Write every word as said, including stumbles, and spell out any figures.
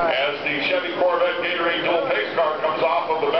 As the Chevy Corvette Gatorade dual pace car comes off of the